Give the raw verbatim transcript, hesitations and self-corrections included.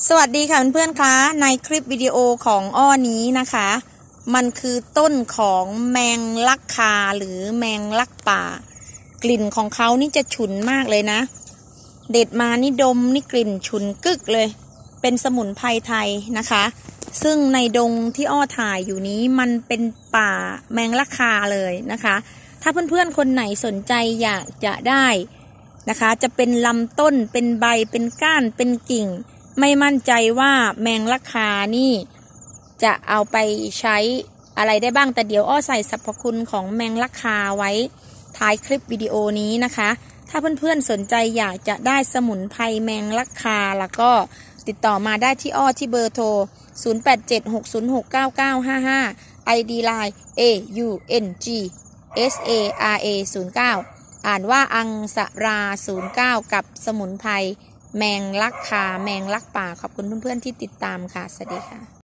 สวัสดีค่ะเพื่อนๆคะในคลิปวิดีโอของอ้อนี้นะคะมันคือต้นของแมงลักคาหรือแมงลักป่ากลิ่นของเขานี่จะฉุนมากเลยนะเด็ดมานี่ดมนี่กลิ่นฉุนกึกเลยเป็นสมุนไพรไทยนะคะซึ่งในดงที่อ้อถ่ายอยู่นี้มันเป็นป่าแมงลักคาเลยนะคะถ้าเพื่อนๆคนไหนสนใจอยากจะได้นะคะจะเป็นลำต้นเป็นใบเป็นก้านเป็นกิ่งไม่มั่นใจว่าแมงลักคานี่จะเอาไปใช้อะไรได้บ้างแต่เดี๋ยวอ้อใส่สรรพคุณของแมงลักคาไว้ท้ายคลิปวิดีโอนี้นะคะถ้าเพื่อนๆสนใจอยากจะได้สมุนไพรแมงลักคาแล้วก็ติดต่อมาได้ที่อ้อที่เบอร์โทรศูนย์ แปด เจ็ด หก ศูนย์ หก เก้า เก้า ห้า ห้า ไอ ดี ไลน์ เอ ยู เอ็น จี เอส เอ อาร์ เอ ศูนย์ เก้า อ่านว่าอังสราศูนย์เก้ากับสมุนไพรแมงลักคาแมงลักป่าขอบคุณเพื่อนๆที่ติดตามค่ะสวัสดีค่ะ